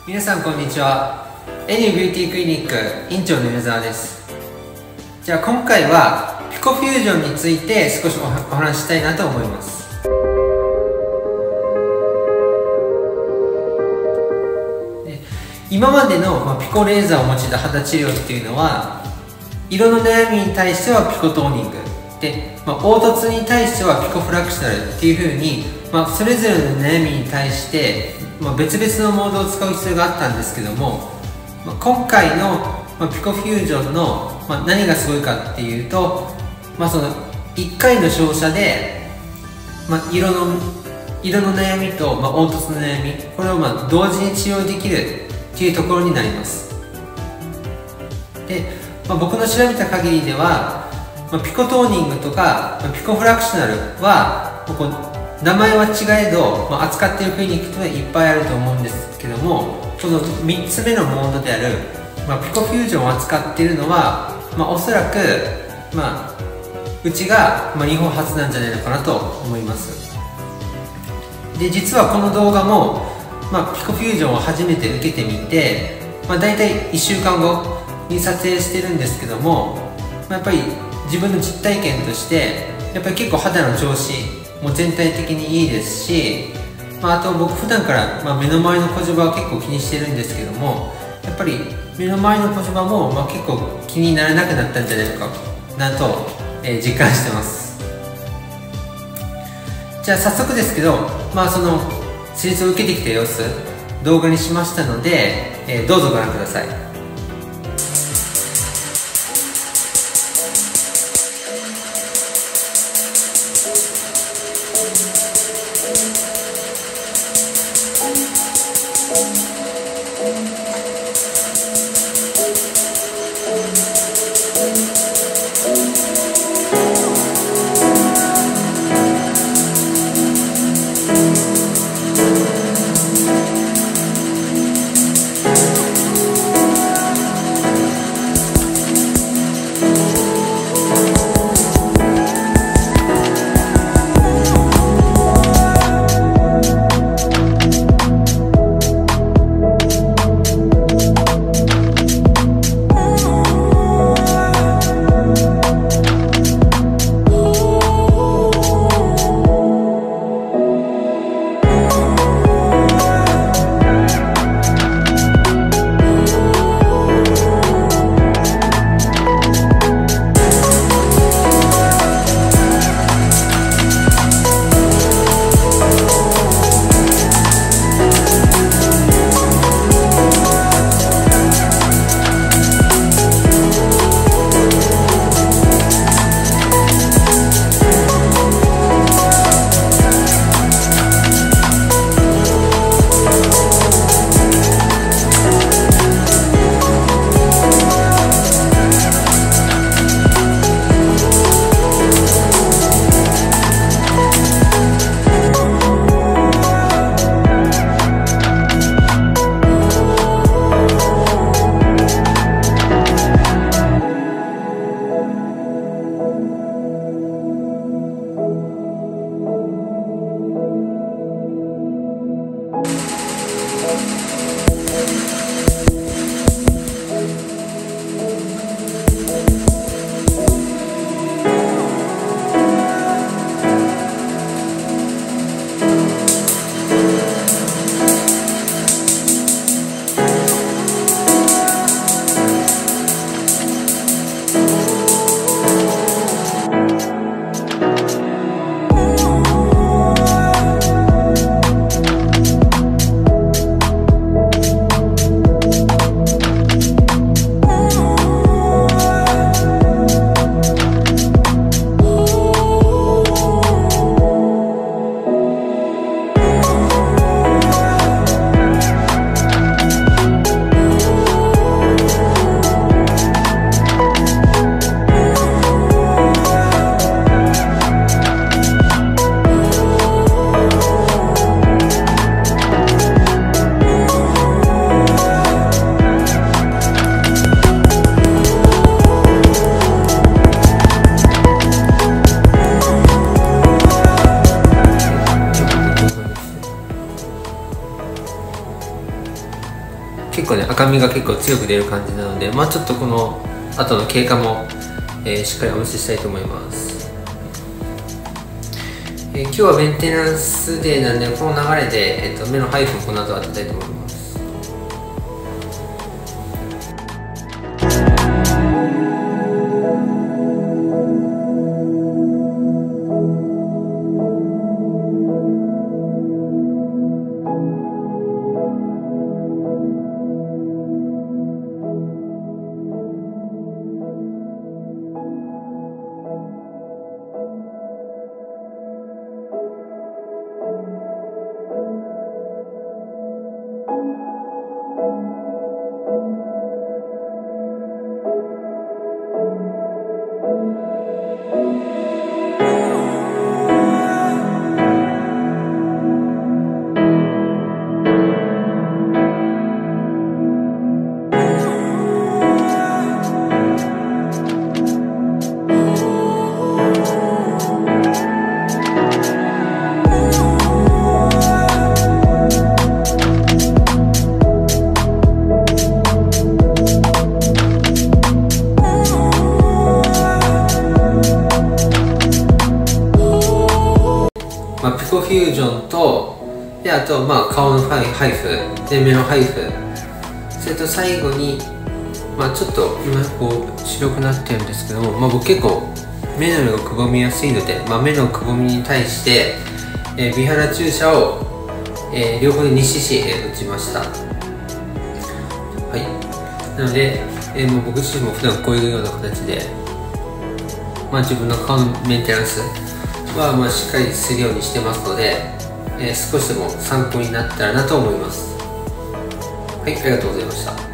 皆さんこんにちは。エニュービューティークリニック院長の米沢です。じゃあ今回はピコフュージョンについて少しお話ししたいなと思います。今までのピコレーザーを用いた肌治療っていうのは、色の悩みに対してはピコトーニングで、凹凸に対してはピコフラクショナルっていう風に、それぞれの悩みに対して、別々のモードを使う必要があったんですけども、今回のピコフュージョンの何がすごいかっていうと、その1回の照射で、色の悩みと凹凸の悩み、これを同時に治療できるっていうところになります。で、僕の調べた限りでは、ピコトーニングとかピコフラクショナルは名前は違えど、扱っているクリニックというのはいっぱいあると思うんですけども、その3つ目のモードである、ピコフュージョンを扱っているのは、おそらく、うちが、日本初なんじゃないのかなと思います。で、実はこの動画も、ピコフュージョンを初めて受けてみて、だいたい1週間後に撮影してるんですけども、やっぱり自分の実体験としてやっぱり結構肌の調子も全体的にいいですし、あと僕普段から目の前の小じわは結構気にしてるんですけども、やっぱり目の前の小じわも結構気にならなくなったんじゃないのかなと、実感してます。じゃあ早速ですけど、その施術を受けてきた様子動画にしましたので、どうぞご覧ください。 結構ね赤みが結構強く出る感じなので、ちょっとこの後の経過も、しっかりお見せしたいと思います。今日はメンテナンスデーなんで、この流れで、目の配布をこの後当てたいと思います。ピコフュージョンと、であと顔の配布で目の配布、それと最後にちょっと今こう白くなってるんですけども、僕結構目の色がくぼみやすいので、目のくぼみに対して、美肌注射を、両方で 2cc 打ちました。はい、なので、僕自身も普段こういうような形で、自分の顔のメンテナンスはしっかりするようにしてますので、少しでも参考になったらなと思います。はい、ありがとうございました。